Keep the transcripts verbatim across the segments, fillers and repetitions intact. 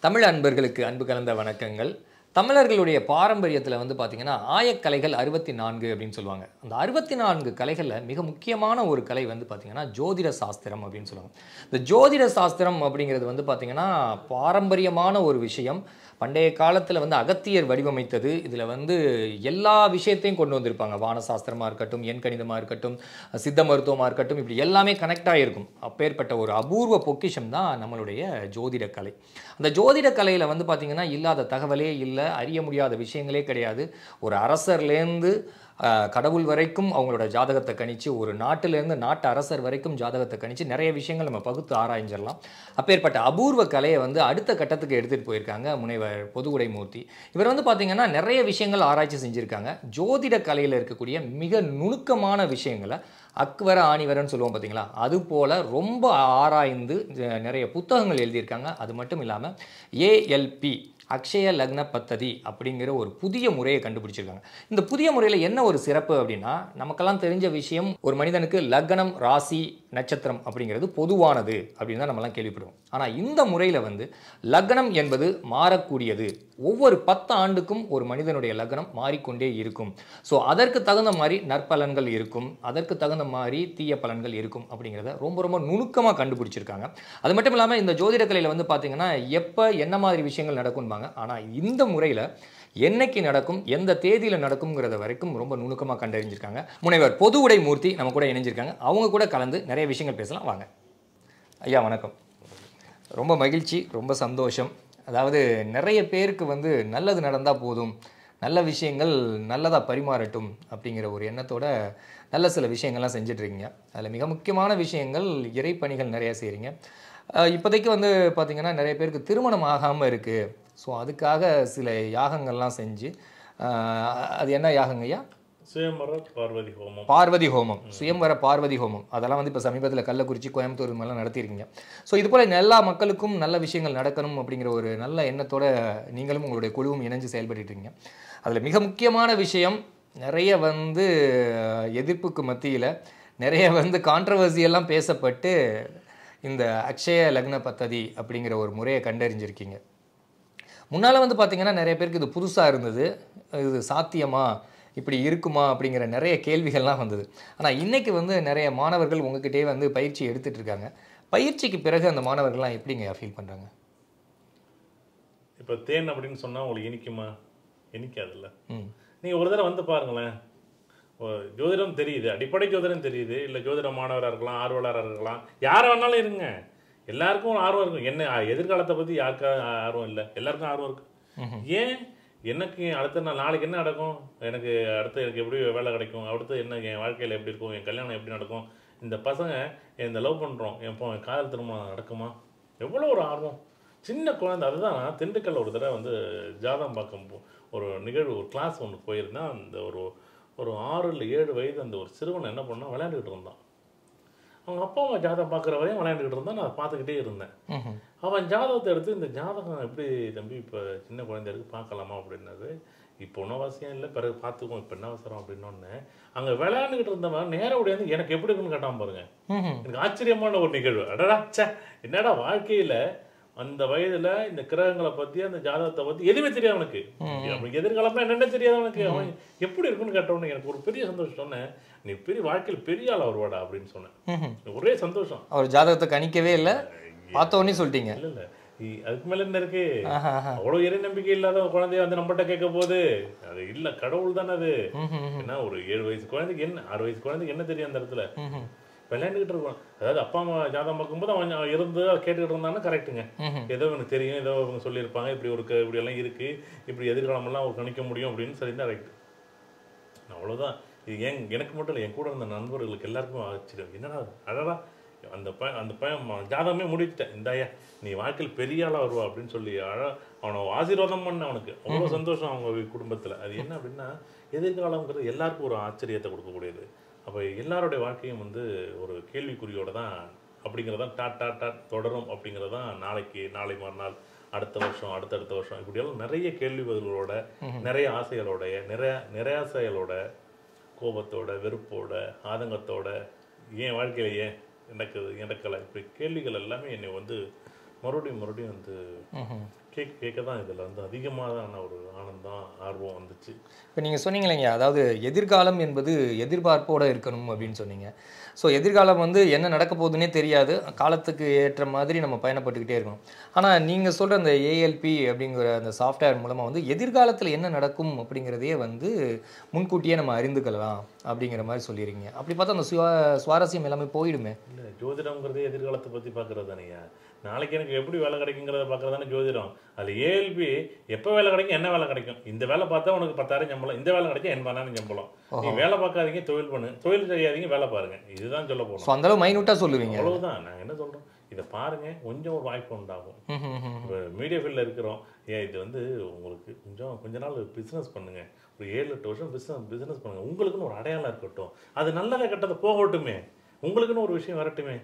தமிழ் அன்பர்களுக்கு அன்பு கலந்த வணக்கங்கள். தமிழர்களுடைய பாரம்பரியத்தில் வந்து பார்த்தீங்கன்னா ஆயக்கலைகள் அறுபத்தி நான்கு அப்படின்னு சொல்லுவாங்க. அந்த அறுபத்தி நான்கு கலைகளில் மிக முக்கியமான ஒரு கலை வந்து பார்த்தீங்கன்னா ஜோதிட சாஸ்திரம் அப்படின்னு சொல்லுவாங்க. இந்த ஜோதிட சாஸ்திரம் அப்படிங்கிறது வந்து பார்த்தீங்கன்னா பாரம்பரியமான ஒரு விஷயம். பண்டைய காலத்தில் வந்து அகத்தியர் வடிவமைத்தது. இதில் வந்து எல்லா விஷயத்தையும் கொண்டு வந்திருப்பாங்க. வானசாஸ்திரமாக இருக்கட்டும், எண் கணிதமாக இருக்கட்டும், சித்த மருத்துவமாக இருக்கட்டும், இப்படி எல்லாமே கனெக்ட் ஆகிருக்கும். அப்பேற்பட்ட ஒரு அபூர்வ பொக்கிஷம் தான் நம்மளுடைய ஜோதிட கலை. அந்த ஜோதிட கலையில் வந்து பார்த்திங்கன்னா இல்லாத தகவலே இல்லை, அறிய முடியாத விஷயங்களே கிடையாது. ஒரு அரசர்லேருந்து கடவுள் வரைக்கும் அவங்களோட ஜாதகத்தை கணிச்சு, ஒரு நாட்டிலேருந்து நாட்டு அரசர் வரைக்கும் ஜாதகத்தை கணிச்சு நிறைய விஷயங்கள் நம்ம பகுத்து ஆராய்ஞ்சிடலாம். அப்பேற்பட்ட அபூர்வ கலையை வந்து அடுத்த கட்டத்துக்கு எடுத்துகிட்டு போயிருக்காங்க முனைவர் பொதுவுடை மூர்த்தி. இவர் வந்து பார்த்திங்கன்னா நிறைய விஷயங்கள் ஆராய்ச்சி செஞ்சுருக்காங்க. ஜோதிட கலையில் இருக்கக்கூடிய மிக நுணுக்கமான விஷயங்களை அக்வர ஆணிவரன்னு சொல்லுவோம் பார்த்தீங்களா, அது போல் ரொம்ப ஆராய்ந்து நிறைய புத்தகங்கள் எழுதியிருக்காங்க. அது மட்டும் இல்லாமல் ஏஎல்பி அக்ஷய லக்ன பத்ததி அப்படிங்கிற ஒரு புதிய முறையை கண்டுபிடிச்சிருக்காங்க. இந்த புதிய முறையில் என்ன ஒரு சிறப்பு அப்படின்னா, நமக்கெல்லாம் தெரிஞ்ச விஷயம், ஒரு மனிதனுக்கு லக்னம், ராசி, நட்சத்திரம் அப்படிங்கிறது பொதுவானது அப்படின்னு தான் நம்மலாம் கேள்விப்படுவோம். ஆனால் இந்த முறையில் வந்து லக்னம் என்பது மாறக்கூடியது. ஒவ்வொரு பத்து ஆண்டுக்கும் ஒரு மனிதனுடைய லக்னம் மாறிக்கொண்டே இருக்கும். ஸோ அதற்கு தகுந்த மாதிரி நற்பலன்கள் இருக்கும், அதற்கு தகுந்த மாதிரி தீய பலன்கள் இருக்கும் அப்படிங்கிறத ரொம்ப ரொம்ப நுணுக்கமாக கண்டுபிடிச்சிருக்காங்க. அது மட்டும் இல்லாமல் இந்த ஜோதிட கலையில் வந்து பார்த்தீங்கன்னா எப்போ என்ன மாதிரி விஷயங்கள் நடக்கும்பாங்க. ஆனால் இந்த முறையில் என்னைக்கு நடக்கும், எந்த தேதியில் நடக்கும்ங்கிறத வரைக்கும் ரொம்ப நுணுக்கமாக கண்டறிஞ்சிருக்காங்க. முனைவர் பொதுவுடை மூர்த்தி நம்ம கூட இணைஞ்சிருக்காங்க. அவங்க கூட கலந்து நிறைய விஷயங்கள் பேசலாம் வாங்க. ஐயா வணக்கம். ரொம்ப மகிழ்ச்சி, ரொம்ப சந்தோஷம். அதாவது நிறைய பேருக்கு வந்து நல்லது நடந்தால் போதும், நல்ல விஷயங்கள் நல்லதாக பரிமாறட்டும் அப்படிங்கிற ஒரு எண்ணத்தோட நல்ல சில விஷயங்கள்லாம் செஞ்சிட்ருக்கீங்க. அதில் மிக முக்கியமான விஷயங்கள் இறைப்பணிகள் நிறையா செய்கிறீங்க. இப்போதைக்கு வந்து பார்த்திங்கன்னா நிறைய பேருக்கு திருமணம் ஆகாமல் இருக்குது. ஸோ அதுக்காக சில யாகங்கள்லாம் செஞ்சு, அது என்ன யாகங்க ஐயா? சுயம்பர பார்வதி ஹோமம். பார்வதி ஹோமம், சுயம்பர பார்வதி ஹோமம். அதெல்லாம் வந்து இப்போ சமீபத்தில் கள்ளக்குறிச்சி, கோயம்புத்தூர் மேலாம் நடத்தியிருக்கீங்க. ஸோ இது போல் எல்லா மக்களுக்கும் நல்ல விஷயங்கள் நடக்கணும் அப்படிங்கிற ஒரு நல்ல எண்ணத்தோட நீங்களும் உங்களுடைய குழுவும் இணைஞ்சு செயல்பட்டுருக்கீங்க. அதில் மிக முக்கியமான விஷயம், நிறைய வந்து எதிர்ப்புக்கு மத்தியில் நிறைய வந்து கான்ட்ரவர்சியெல்லாம் பேசப்பட்டு இந்த அக்ஷய லக்ன பத்ததி அப்படிங்கிற ஒரு முறையை கண்டறிஞ்சிருக்கீங்க. முன்னால் வந்து பார்த்திங்கன்னா நிறைய பேருக்கு இது புதுசாக இருந்தது. இது சாத்தியமா, இப்படி இருக்குமா அப்படிங்கிற நிறைய கேள்விகள்லாம் வந்தது. ஆனால் இன்றைக்கி வந்து நிறைய மாணவர்கள் உங்ககிட்டே வந்து பயிற்சி எடுத்துகிட்டு இருக்காங்க. பயிற்சிக்கு பிறகு அந்த மாணவர்கள்லாம் எப்படிங்க ஃபீல் பண்ணுறாங்க? இப்போ தேன் அப்படின்னு சொன்னால் உங்களுக்கு இனிக்குமா? இனிக்காதுல்ல. நீங்கள் ஒரு தடவை வந்து பாருங்களேன். ஜோதிடம் தெரியுது, அடிப்படை ஜோதிடம் தெரியுது, இல்லை ஜோதிட மாணவராக இருக்கலாம், ஆர்வலராக இருக்கலாம், யாரை வேணாலும் இருங்க. எல்லாருக்கும் ஆர்வம் இருக்கும். என்ன எதிர்காலத்தை பற்றி யாருக்கா ஆர்வம் இல்லை? எல்லாருக்கும் ஆர்வம் இருக்கு. ஏன் எனக்கு அடுத்த நாள் நாளைக்கு என்ன நடக்கும், எனக்கு அடுத்து எனக்கு எப்படி வேலை கிடைக்கும், அடுத்து என்ன என் வாழ்க்கையில் எப்படி இருக்கும், என் கல்யாணம் எப்படி நடக்கும், இந்த பசங்க இந்த லவ் பண்ணுறோம், என் காதல் திருமணம் நடக்குமா, எவ்வளோ ஒரு ஆர்வம். சின்ன குழந்தை. அதுதான் திண்டுக்கல்ல ஒரு தடவை வந்து ஜாதகம் பார்க்க ஒரு நிகழ்வு, ஒரு கிளாஸ் ஒன்று போயிருந்தேன். அந்த ஒரு ஒரு ஆறு இல்லை ஏழு வயது அந்த ஒரு சிறுவனை என்ன பண்ணால் விளையாண்டுக்கிட்டு இருந்தான். அவங்க அப்பா அம்மா ஜாதகம் பார்க்குற வரையும் விளையாண்டுக்கிட்டு இருந்தான். நான் பார்த்துக்கிட்டே இருந்தேன். அவன் ஜாதகத்தை எடுத்து, இந்த ஜாதகம் எப்படி தம்பி இப்போ சின்ன குழந்தைக்கு பார்க்கலாமா அப்படின்னாரு. இப்போ ஒன்றும் அவசியம் இல்லை, பிறகு பார்த்துக்குவோம், இப்போ என்ன அவசரம் அப்படின்னோடனே அங்கே விளையாண்டுக்கிட்டு இருந்தவன் நேர உடையாது எனக்கு எப்படி இருக்குன்னு கேட்டான் பாருங்க. எனக்கு ஆச்சரியமான ஒரு நிகழ்வு. அடடா சே, என்னடா வாழ்க்கையில் அந்த வயதுல இந்த கிரகங்களை பத்தி, அந்த ஜாதகத்தை பத்தி எதுவுமே தெரியாது அவனுக்கு. அவனுக்கு எதிர்காலம்னா என்னென்ன தெரியாது அவனுக்கு. அவன் எப்படி இருக்குன்னு கேட்டவனு எனக்கு ஒரு பெரிய சந்தோஷம். சொன்னேன், நீ பெரிய வாழ்க்கையில் பெரிய ஆள் வருவாடா அப்படின்னு சொன்னேன். ஒரே சந்தோஷம். அவர் ஜாதகத்தை கணிக்கவே இல்லை, பார்த்த உடனே சொல்லிட்டீங்க. இல்ல இல்ல அதுக்கு மேல என்ன இருக்கு? அவ்வளவு இறை நம்பிக்கை இல்லாத குழந்தைய வந்து நம்மகிட்ட கேட்க போகுது. அது இல்ல, கடவுள் தானே அது. ஏன்னா ஒரு ஏழு வயசு குழந்தைக்கு என்ன, ஆறு வயசு குழந்தைக்கு என்ன தெரியும் அந்த இடத்துல? விளையாண்டுக்கிட்டு இருப்பான். அதாவது அப்பா அம்மா ஜாதகம் பார்க்கும்போது அவன் இருந்து கேட்டுக்கிட்டு இருந்தான்னு கரெக்டுங்க. ஏதோ எனக்கு தெரியும், ஏதோ அவங்க சொல்லியிருப்பாங்க, இப்படி ஒரு இப்படி எல்லாம் இருக்கு, இப்படி எதிர்காலமெல்லாம் அவர் கணிக்க முடியும் அப்படின்னு சரிதான், ரைட்டு. அவ்வளோதான். இது ஏன் எனக்கு மட்டும் இல்லை, என் கூட இருந்த நண்பர்களுக்கு எல்லாருக்கும் ஆச்சரியம். என்னடா அடடா அந்த பையன் அந்த பையன் ஜாதகமே முடிச்சுட்டேன், இந்தாயா நீ வாழ்க்கையில் பெரிய ஆளாக வருவா அப்படின்னு சொல்லி அழ அவனை ஆசீர்வாதம் பண்ண. அவனுக்கு அவ்வளோ சந்தோஷம் அவங்க குடும்பத்தில். அது என்ன அப்படின்னா, எதிர்காலங்கிறது எல்லாருக்கும் ஒரு ஆச்சரியத்தை கொடுக்கக்கூடியது. அப்போ எல்லாருடைய வாழ்க்கையும் வந்து ஒரு கேள்விக்குறியோடு தான் அப்படிங்கிறதான் டாட் டாட் டாட் தொடரும் அப்படிங்கிறதான். நாளைக்கு, நாளை மறுநாள், அடுத்த வருஷம், அடுத்தடுத்த வருஷம், இப்படியெல்லாம் நிறைய கேள்வி பதில்களோட, நிறைய ஆசைகளோடைய, நிறைய நிராசைகளோட, கோபத்தோட, வெறுப்போட, ஆதங்கத்தோட, ஏன் வாழ்க்கையில் ஏன் எனக்கு எனக்கலை இப்படி கேள்விகள் எல்லாமே என்னை வந்து மறுபடியும் மறுபடியும் வந்து கேட்க கேட்க தான் இதில் வந்து அதிகமான ஒரு ஆனந்தம் ஆர்வம் வந்துச்சு. இப்போ நீங்கள் சொன்னீங்களேங்க, அதாவது எதிர்காலம் என்பது எதிர்பார்ப்போடு இருக்கணும் அப்படின்னு சொன்னீங்க. ஸோ எதிர்காலம் வந்து என்ன நடக்க போகுதுன்னே தெரியாது, காலத்துக்கு ஏற்ற மாதிரி நம்ம பயணப்பட்டுக்கிட்டே இருக்கணும். ஆனால் நீங்கள் சொல்கிற அந்த ஏஎல்பி அப்படிங்கிற அந்த சாஃப்ட்வேர் மூலமாக வந்து எதிர்காலத்தில் என்ன நடக்கும் அப்படிங்கிறதையே வந்து முன்கூட்டியே நம்ம அறிந்துக்கலாம் அப்படிங்கிற மாதிரி சொல்லியிருக்கீங்க. அப்படி பார்த்தா அந்த சுவா சுவாரஸ்யம் எல்லாமே போயிடுமே. இல்லை, ஜோதிடம்ங்கிறதே எதிர்காலத்தை பற்றி பார்க்குறது தானேங்க. நாளைக்கு எனக்கு எப்படி வேலை கிடைக்குங்கிறத பார்க்குறது தானே ஜோதிடம். அதில் ஏஎல்பி எப்போ வேலை கிடைக்கும், என்ன வேலை கிடைக்கும், இந்த வேலை பார்த்தா உனக்கு பத்தாயிரம் சம்பளம், இந்த வேலை கிடைக்கும் எண்பதாயிரம் சம்பளம். நீ வேலை பார்க்காதீங்க, தொழில் பண்ணு, தொழில் செய்யாதீங்க, வேலை பாருங்க. இதுதான் சொல்ல போகணும். அந்த அளவு மைனூட்டாக சொல்லுவீங்க. அவ்வளவுதான். நாங்கள் என்ன சொல்கிறோம், இதை பாருங்க, கொஞ்சம் ஒரு வாய்ப்பு உண்டாகும். இப்போ மீடியா ஃபீல்டில் இருக்கிறோம், ஏன் இது வந்து உங்களுக்கு கொஞ்சம் கொஞ்ச நாள் பிஸ்னஸ் பண்ணுங்க, ஒரு ஏழு எட்டு வருஷம் பிஸ்னஸ் பிஸ்னஸ் பண்ணுங்க, உங்களுக்குன்னு ஒரு அடையாளம் இருக்கட்டும், அது நல்லதை கெட்டதை போகட்டுமே, உங்களுக்குன்னு ஒரு விஷயம் வரட்டுமே.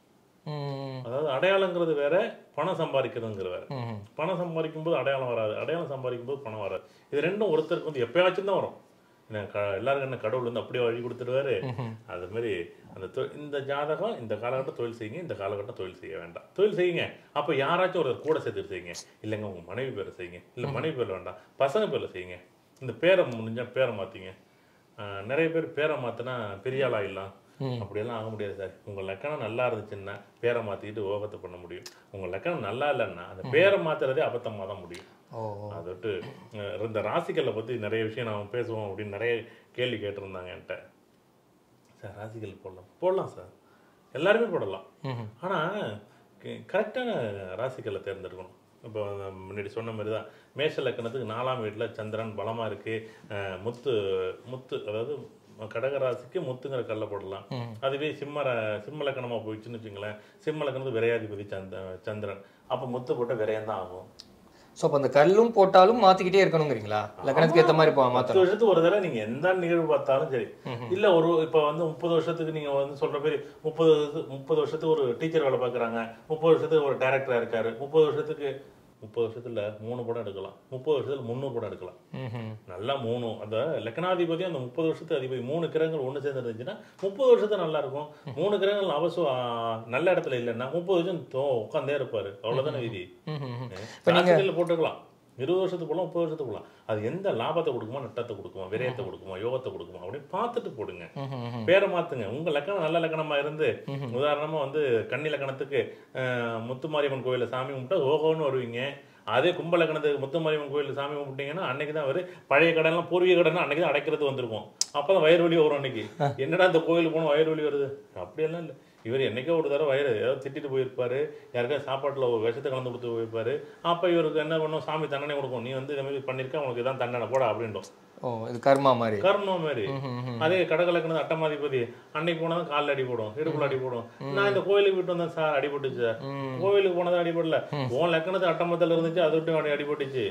அதாவது அடையாளங்கிறது வேற, பணம் சம்பாதிக்கிறதுங்கிற வேற. பணம் சம்பாதிக்கும் போது அடையாளம் வராது, அடையாளம் சம்பாதிக்கும் போது பணம் வராது. இது ரெண்டும் ஒருத்தருக்கு வந்து எப்பயாச்சும் தான் வரும். எல்லாருக்கும் என்ன கடவுள் வந்து அப்படியே வழி கொடுத்துருவாரு. அது மாதிரி அந்த இந்த ஜாதகம் இந்த காலகட்டம் தொழில் செய்யுங்க, இந்த காலகட்டம் தொழில் செய்ய வேண்டாம், தொழில் செய்யுங்க. அப்போ யாராச்சும் ஒரு கூட சேர்த்துட்டு செய்யுங்க. இல்லைங்க உங்க மனைவி பேரை செய்யுங்க, இல்லை மனைவி பேர் வேண்டாம் பசங்க பேரில் செய்யுங்க. இந்த பேரை முடிஞ்சா பேரை மாற்றிங்க. நிறைய பேர் பேரை மாற்றினா பெரிய ஆள் ஆகிடலாம், அப்படியெல்லாம் ஆக முடியாது சார். உங்கள் லக்கணம் நல்லா இருந்துச்சுன்னா பேரை மாற்றிக்கிட்டு ஓகத்தை பண்ண முடியும். உங்கள் லக்கணம் நல்லா இல்லைன்னா அந்த பேரை மாற்றுறதே அபத்தமாக தான் முடியும். அதை விட்டு இந்த ராசிகளை பற்றி நிறைய விஷயம் நாம் பேசுவோம் அப்படின்னு நிறைய கேள்வி கேட்டிருந்தாங்க என்கிட்ட. சார் ராசிகள் போடலாம் போடலாம் சார், எல்லாருமே போடலாம். ஆனால் கரெக்டான ராசிகளை தேர்ந்தெடுக்கணும். இப்போ முன்னாடி சொன்ன மாதிரி தான் மேஷ லக்கணத்துக்கு நாலாம் வீட்டில் சந்திரன் பலமாக இருக்குது. முத்து முத்து அதாவது கடகராசிக்கு முத்துங்கிற கல்லை போடலாம். அதுவே சிம்ம சிம்ம லக்கணமாக போயிடுச்சுன்னு வச்சுங்களேன், சிம்ம லக்கணத்துக்கு விரையாதிபதி சந்த சந்திரன், அப்போ முத்து போட்டால் விரையம் தான் ஆகும். ஸோ அப்போ அந்த கல்லும் போட்டாலும் மாற்றிக்கிட்டே இருக்கணுங்கிறீங்களா? லக்கணத்துக்கு ஏற்ற மாதிரி இப்போ பத்து வருஷத்துக்கு ஒரு தடவை நீங்கள் எந்த நிகழ்வு பார்த்தாலும் சரி. இல்லை ஒரு இப்போ வந்து முப்பது வருஷத்துக்கு நீங்கள் வந்து சொல்கிற பேர் முப்பது முப்பது வருஷத்துக்கு ஒரு டீச்சர் வேலை பார்க்குறாங்க, முப்பது வருஷத்துக்கு ஒரு டைரக்டராக இருக்காரு, முப்பது வருஷத்துக்கு முப்பது வருஷத்துல மூணு படம் எடுக்கலாம், முப்பது வருஷத்துல முந்நூறு படம் எடுக்கலாம். நல்லா மூணு அந்த லக்னாதிபதி அந்த முப்பது வருஷத்துக்கு அதிபதி மூணு கிரகங்கள் ஒன்று சேர்ந்து இருந்துச்சுன்னா முப்பது வருஷத்துக்கு நல்லா இருக்கும். மூணு கிரகங்கள் அவசியம் நல்ல இடத்துல இல்லைன்னா முப்பது வருஷம் உட்காந்தே இருப்பாரு. அவ்வளவுதானே விதி. போட்டுக்கலாம். இருபது வருஷத்துக்கு போகலாம், முப்பது வருஷத்துக்கு போகலாம். அது எந்த லாபத்தை கொடுக்குமா, நட்டத்தை கொடுக்குமா, விரயத்தை கொடுக்குமா, யோகத்தை கொடுக்குமா அப்படின்னு பார்த்துட்டு போடுங்க. பேரை மாத்துங்க. உங்க லக்கணம் நல்ல லக்கணமா இருந்து, உதாரணமா வந்து கன்னி லக்கணத்துக்கு முத்துமாரியம்மன் கோயில சாமி கும்பிட்டா ஓகோன்னு வருவீங்க. அதே கும்ப லக்கணத்துக்கு முத்துமாரியம்மன் கோயில சாமி கும்பிட்டீங்கன்னா அன்னைக்கு தான் வரும் பழைய கடைலாம் பூர்வீக கடைனா அன்னைக்கு தான் அடைக்கிறது வந்திருக்கும். அப்பதான் வயிறு வலி வரும். அன்னைக்கு என்னடா இந்த கோயிலுக்கு போகணும் வயிறு வலி வருது, அப்படியெல்லாம் இல்லை. இவர் என்னைக்கோ ஒரு தடவை வயிறு ஏதாவது திட்டிட்டு போயிருப்பாரு, யாருக்காவது சாப்பாட்டில் ஒரு விஷத்தை கலந்து கொடுத்து போயிருப்பாரு. அப்போ இவருக்கு என்ன பண்ணும், சாமி தண்டனை கொடுக்கும், நீ வந்து இந்த மாதிரி பண்ணியிருக்க உனக்கு இதான் தண்டனை போட அப்படின்ட்டோம். ஓ இது கர்மா மாதிரி கர்மா மாதிரி. அதே கடகலக்கணது அட்டமாதிபதி அன்னைக்கு போனதான் காலில் அடி போடும், இடுப்புல அடி போடும். நான் இந்த கோயிலுக்கு விட்டு வந்தேன் சார், அடிபட்டுச்சு சார். கோயிலுக்கு போனதான் அடிபடல, உன் லக்கணத்து அட்டமத்தில் இருந்துச்சு, அதை விட்டு அடிபட்டுச்சு.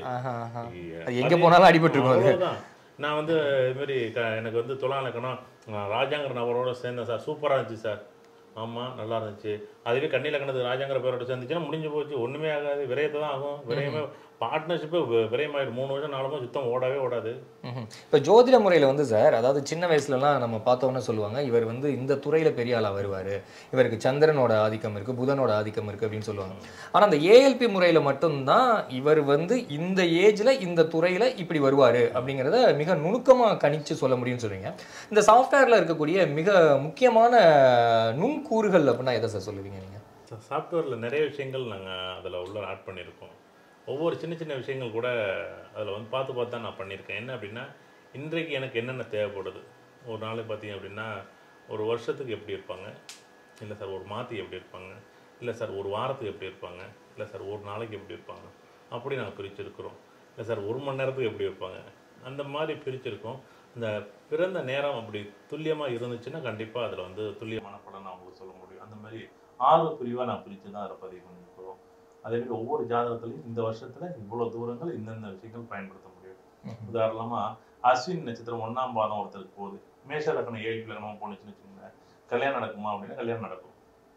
எங்க போனாலும் அடிபட்டு. அவ்வளவுதான். நான் வந்து இது மாதிரி எனக்கு வந்து துலா லக்கணம் ராஜாங்கிற நபரோட சேர்ந்தேன் சார், சூப்பராக இருந்துச்சு சார். ஆமாம் நல்லா இருந்துச்சு. அதுவே கன்னி லக்கணத்துக்கு ராஜாங்கிற பேரோட சேர்ந்துச்சுன்னா முடிஞ்சு போச்சு, ஒன்றுமே ஆகாது, விரயத்தை தான் ஆகும். விரயமே பார்ட்னர்ஷிப்பு விரயமாயிடும். மூணு வருஷம் நாலு மாதம் சுத்தம் ஓடவே ஓடாது. இப்போ ஜோதிட முறையில் வந்து சார், அதாவது சின்ன வயசுலலாம் நம்ம பார்த்தோன்னே சொல்லுவாங்க, இவர் வந்து இந்த துறையில் பெரிய ஆளாக வருவார், இவருக்கு சந்திரனோட ஆதிக்கம் இருக்குது, புதனோட ஆதிக்கம் இருக்குது அப்படின்னு சொல்லுவாங்க. ஆனால் அந்த ஏஎல்பி முறையில் மட்டும்தான் இவர் வந்து இந்த ஏஜில் இந்த துறையில் இப்படி வருவார் அப்படிங்கிறத மிக நுணுக்கமாக கணிச்சு சொல்ல முடியும்னு சொல்கிறீங்க. இந்த சாஃப்ட்வேரில் இருக்கக்கூடிய மிக முக்கியமான நுண்கூறுகள் அப்படின்னா எதை சார் சொல்லுவீங்க நீங்கள்? சாஃப்ட்வேரில் நிறைய விஷயங்கள் நாங்கள் அதில் உள்ள ஆட் பண்ணியிருக்கோம். ஒவ்வொரு சின்ன சின்ன விஷயங்கள் கூட அதில் வந்து பார்த்து பார்த்து தான் நான் பண்ணியிருக்கேன். என்ன அப்படின்னா, இன்றைக்கு எனக்கு என்னென்ன தேவைப்படுது, ஒரு நாளைக்கு பார்த்தீங்க அப்படின்னா ஒரு வருஷத்துக்கு எப்படி இருப்பாங்க, இல்லை சார் ஒரு மாதத்துக்கு எப்படி இருப்பாங்க, இல்லை சார் ஒரு வாரத்துக்கு எப்படி இருப்பாங்க, இல்லை சார் ஒரு நாளைக்கு எப்படி இருப்பாங்க, அப்படி நாங்கள் பிரிச்சுருக்கிறோம். இல்லை சார் ஒரு மணி நேரத்துக்கு எப்படி இருப்பாங்க, அந்த மாதிரி பிரிச்சுருக்கோம். இந்த பிறந்த நேரம் அப்படி துல்லியமாக இருந்துச்சுன்னா கண்டிப்பாக அதில் வந்து துல்லியமான பலன் நான் உங்களுக்கு சொல்ல முடியும். அந்த மாதிரி ஆறு பிரிவாக நான் பிரித்து தான் அதில் பதிவு பண்ணியிருக்கிறோம். அதேமாதிரி ஒவ்வொரு ஜாதகத்துலையும் இந்த வருஷத்துல இவ்வளவு தூரங்கள் இந்தந்த விஷயங்கள் பயன்படுத்த முடியும். உதாரணமா அஸ்வின் நட்சத்திரம் ஒன்னாம் பாதம் ஒருத்தருக்கு போகுது, மேஷ லக்கணம் ஏழு லக்கணமா போனுச்சுன்னு வச்சுக்கோங்க, கல்யாணம் நடக்குமா அப்படின்னா கல்யாணம் நடக்கும்.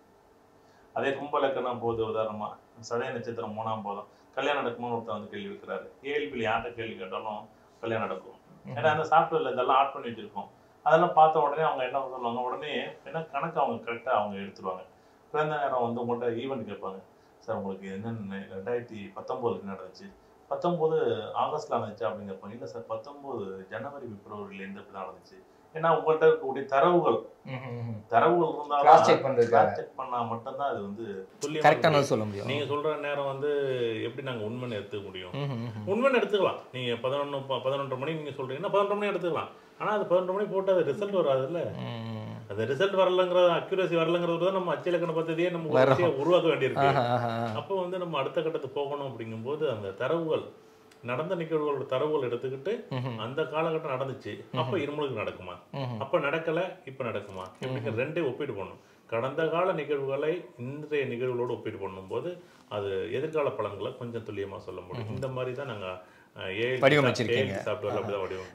அதே கும்ப லக்கணம் போகுது, உதாரணமா சதய நட்சத்திரம் மூணாம் பாதம் கல்யாணம் நடக்குமான்னு ஒருத்தர் வந்து கேள்வி வைக்கிறாரு. ஏழு யார்கிட்ட கேள்வி கேட்டாலும் கல்யாணம் நடக்கும். ஏன்னா அந்த சாஃப்ட்வேர்ல இதெல்லாம் ஆட் பண்ணி வச்சிருக்கோம். அதெல்லாம் பார்த்த உடனே அவங்க என்ன சொல்லுவாங்க, உடனே என்ன கணக்கு அவங்க கரெக்டா அவங்க எடுத்துருவாங்க. பிறந்த நேரம் வந்து உங்கள்கிட்ட ஈவெண்ட் கேட்பாங்க, சார் உங்களுக்கு என்னென்ன ரெண்டாயிரத்தி பத்தொம்போதுக்கு நடந்துச்சு, பத்தொம்போது ஆகஸ்ட்ல நடந்துச்சு அப்படிங்கிறப்ப, இல்லை சார் பத்தொம்போது ஜனவரி பிப்ரவரியிலேருந்து இப்படி நடந்துச்சு. ஏன்னா உங்கள்கிட்ட இருக்கக்கூடிய தரவுகள் தரவுகள் இருந்தாலும் செக் பண்ணா மட்டும்தான் அது வந்து கரெக்டான சொல்ல முடியும். நீங்க சொல்ற நேரம் வந்து எப்படி நாங்க உண்மைன்னு எடுத்துக்க முடியும்? உண்மைன்னு எடுத்துக்கலாம். நீங்க பதினொன்று பதினொன்றரை மணி நீங்க சொல்றீங்கன்னா பதினொன்றரை மணி எடுத்துக்கலாம். ஆனா அது பதினொன்றரை மணி போட்டு அது ரிசல்ட் வராதுல்ல. அது ரிசல்ட் வரலங்கிறது, அக்யூரசி வரலங்கிறது தான் நம்ம அச்சலக்கண பദ്ധதியே நம்ம உருவாக்க வேண்டியிருக்கு. அப்போ வந்து நம்ம அடுத்த கட்டத்துக்கு போகணும். அப்படிங்கும்போது அந்த தரவுகள், நடந்த நிகழ்வுகளோட தரவுகள் எடுத்துக்கிட்டு அந்த காலகட்டம் நடந்துச்சு, அப்ப இருமலுக்கு நடக்குமா, அப்ப நடக்கல, இப்ப நடக்குமா, இப்படிங்கிற ரெண்டே ஒப்பீடு பண்ணும். கடந்த கால நிகழ்வுகளை இன்றைய நிகழ்வுகளோடு ஒப்பீடு பண்ணும்போது அது எதிர்கால பலன்களை கொஞ்சம் துல்லியமா சொல்ல முடியும். இந்த மாதிரி தான் நாங்க ஏழு சாப்பிட்டு அப்படிதான் வடிவம்